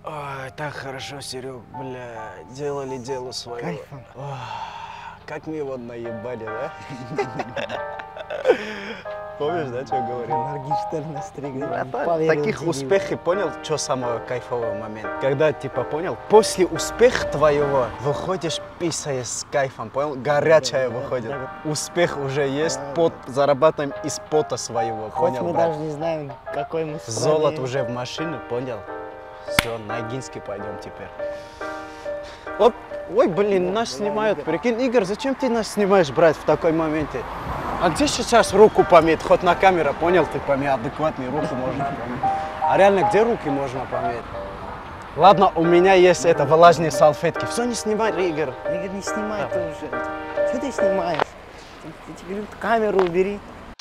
Ой, так хорошо, Серег, бля, делали дело свое. Кайфом. Как мы его наебали, да? Помнишь, да, что говорил? Моргенштерна стригли. Таких успехов, понял, что самого кайфового момента? Когда, типа, понял, после успеха твоего выходишь, писаешь с кайфом, понял? Горячая выходит. Успех уже есть, пот зарабатываем из пота своего, Хоть понял, мы брат? даже не знаем, какой мы стране. Золото уже в машину, понял? Все, на Ногинский пойдем теперь. Вот, ой, блин, нас снимают, прикинь. Игорь, зачем ты нас снимаешь, брат, в такой моменте? А где сейчас руку помыть? Хоть на камеру, понял, ты помой, адекватный, руку можно помыть. А реально, где руки можно помыть? Ладно, у меня есть это, влажные салфетки. Все, не снимай, Игорь. Игорь, не снимай ты уже. Что ты снимаешь? Я тебе говорю, камеру убери.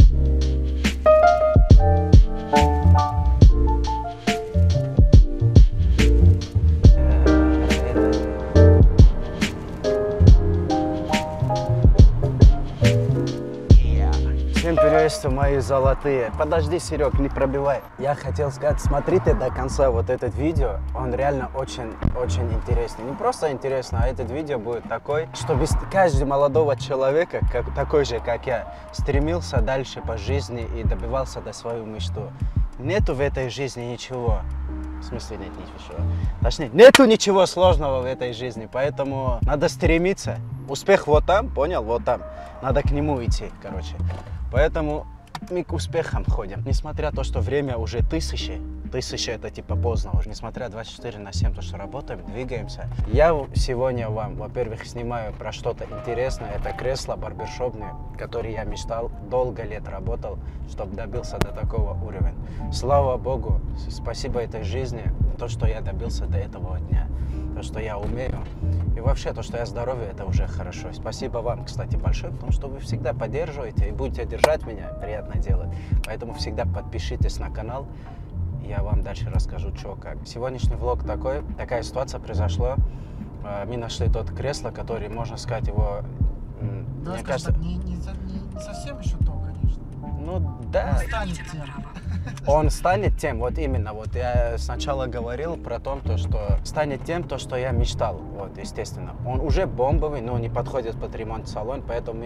Всем приветствую, мои золотые. Подожди, Серег, не пробивай. Я хотел сказать, смотрите до конца вот этот видео. Он реально очень интересный. Не просто интересно, а этот видео будет такой, чтобы каждый молодого человека, такой же, как я, стремился дальше по жизни и добивался до свою мечту. Нету в этой жизни ничего. В смысле нет ничего. Точнее, нету ничего сложного в этой жизни, поэтому надо стремиться. Успех вот там, понял? Вот там. Надо к нему идти, короче. Поэтому мы к успехам ходим. Несмотря на то, что время уже тысячи это типа поздно уже. Несмотря 24/7, то, что работаем, двигаемся. Я сегодня вам, во-первых, снимаю про что-то интересное. Это кресло барбершопное, которое я мечтал, долго лет работал, чтобы добился до такого уровня. Слава Богу, спасибо этой жизни, то, что я добился до этого дня. То, что я умею. И вообще, то, что я здоровый, это уже хорошо. Спасибо вам, кстати, большое, потому что вы всегда поддерживаете и будете держать меня. Приятно делать. Поэтому всегда подпишитесь на канал. Я вам дальше расскажу, что как. Сегодняшний влог такая ситуация произошла. Мы нашли тот кресло, который, можно сказать, его... Да, мне кажется, кажется... не совсем еще то, конечно. Ну да. Он станет тем. Он станет тем, вот именно. Вот я сначала говорил про то, что станет тем, то, что я мечтал. Вот, естественно. Он уже бомбовый, но не подходит под ремонт салон, поэтому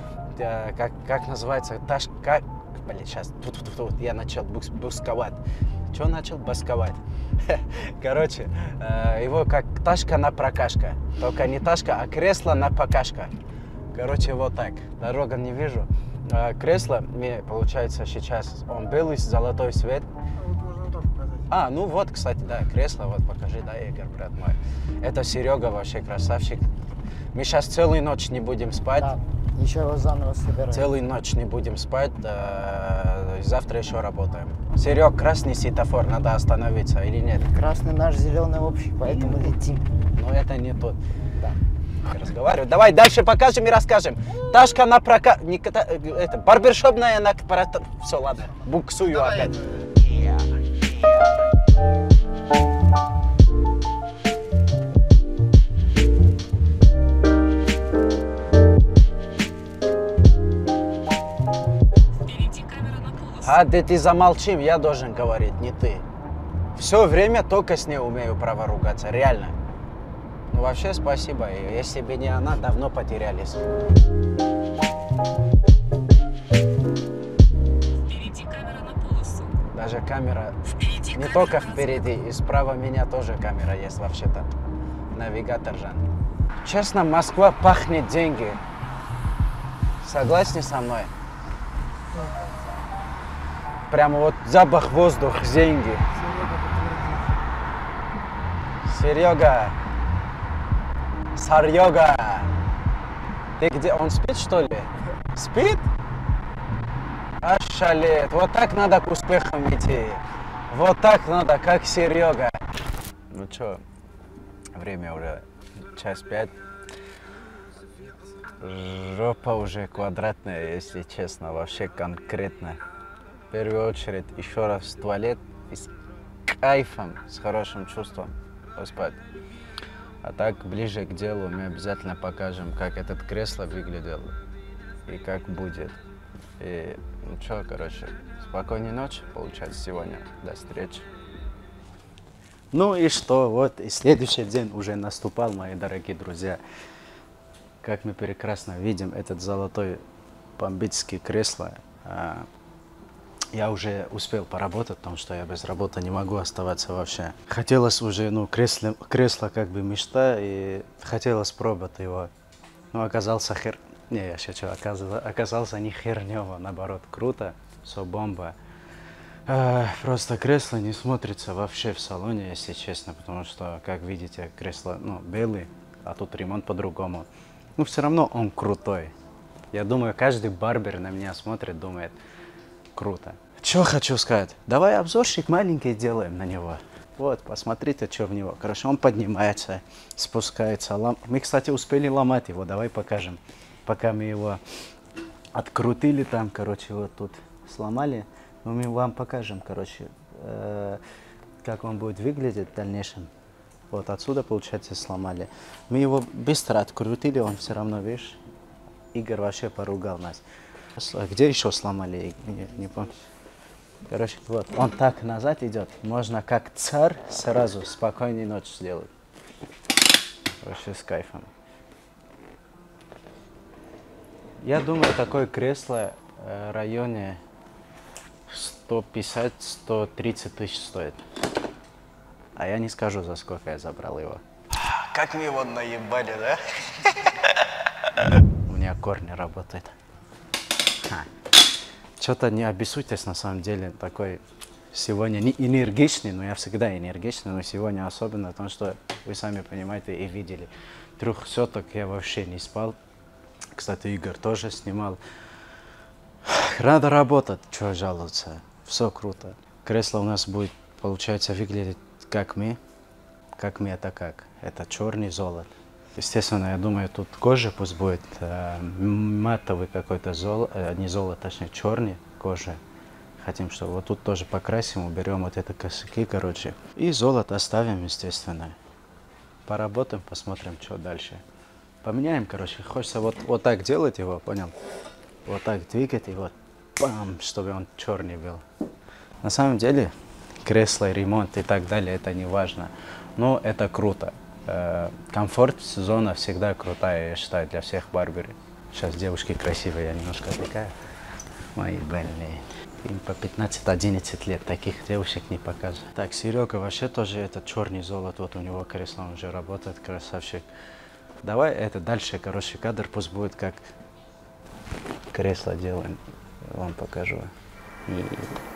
как называется, блин, сейчас, я начал бусковать. Что начал басковать? Короче, его как ташка на прокашка. Только не ташка, а кресло на покашка. Короче, вот так. Дорога не вижу. Кресло, мне получается сейчас, он белый, золотой цвет. Вот можно тоже показать. Ну вот, кстати, да, кресло, вот покажи, да, Игорь, брат мой. Это Серега вообще красавчик. Мы сейчас целую ночь не будем спать. Да, еще его заново собираем. Целую ночь не будем спать, завтра еще работаем. Серег, красный светофор, надо остановиться или нет? Красный наш, зеленый общий, поэтому летим. Но это не тот. Да. Разговариваю. Давай дальше покажем и расскажем. Ташка на прокат... Это, барбершопная на... Все, ладно, буксую Давай. опять. Да ты замолчи, я должен говорить, не ты. Все время только с ней умею право ругаться, реально. Ну вообще спасибо, если бы не она, давно потерялись. Впереди камера на полосу. Даже камера Впереди не камера только на впереди, и справа меня тоже камера есть вообще-то. Навигатор же. Честно, Москва пахнет деньги. Согласны со мной? Прямо вот запах воздуха, деньги. Серега. Сарьога. Ты где? Он спит, что ли? Спит? Аж шалит. Вот так надо к успехам идти. Вот так надо, как Серега. Ну что, время уже 1:05. Жопа уже квадратная, если честно, вообще конкретно. В первую очередь, еще раз в туалет и с кайфом, с хорошим чувством поспать. А так, ближе к делу, мы обязательно покажем, как этот кресло выглядел и как будет. И, ну что, короче, спокойной ночи, получается, сегодня. До встречи. Ну и что, вот и следующий день уже наступал, мои дорогие друзья. Как мы прекрасно видим, этот золотой бомбическое кресло. Я уже успел поработать, потому что я без работы не могу оставаться вообще. Хотелось уже, ну, кресло как бы мечта, и хотелось пробовать его. Но оказался Не, я шучу, оказался не хернёв, а наоборот, круто, все бомба. Просто кресло не смотрится вообще в салоне, если честно, потому что, как видите, кресло, ну, белый, а тут ремонт по-другому. Но все равно он крутой. Я думаю, каждый барбер на меня смотрит, думает, круто. Что хочу сказать? Давай обзорчик маленький делаем на него. Вот, посмотрите, что в него. Короче, он поднимается, спускается. Мы, кстати, успели ломать его, давай покажем. Пока мы его открутили там, короче, вот тут сломали. Но мы вам покажем, короче, как он будет выглядеть в дальнейшем. Вот отсюда, получается, сломали. Мы его быстро открутили, он все равно, видишь, Игорь вообще поругал нас. Где еще сломали? Не помню. Короче, вот, он так назад идет. Можно как царь сразу спокойной ночь сделать. Вообще с кайфом. Я думаю, такое кресло в районе 150-130 тысяч стоит. А я не скажу, за сколько я забрал его. Как мы его наебали, да? У меня корни работают. Что-то не обессудьтесь, на самом деле, такой сегодня не энергичный, но я всегда энергичный, но сегодня особенно, потому что вы сами понимаете и видели. 3 суток я вообще не спал. Кстати, Игорь тоже снимал. Надо работать, что жаловаться. Все круто. Кресло у нас будет, получается, выглядеть как мы. Как мы это как? Это черный золото. Естественно, я думаю, тут кожа пусть будет матовый какой-то не золото, точнее черный кожа. Хотим, что вот тут тоже покрасим, уберем вот это косяки, короче. И золото оставим, естественно. Поработаем, посмотрим, что дальше. Поменяем, короче. Хочется вот так делать его, понял? Вот так двигать и вот, бам, чтобы он черный был. На самом деле, кресло, ремонт и так далее, это не важно. Но это круто. Комфорт-зона всегда крутая, я считаю, для всех барберов. Сейчас девушки красивые, я немножко отвлекаю. Мои больные. Им по 15-11 лет, таких девушек не показывают. Так, Серега вообще тоже этот черный золото, вот у него кресло, он уже работает, красавчик. Давай это дальше, короче, кадр пусть будет как кресло делаем. Вам покажу. И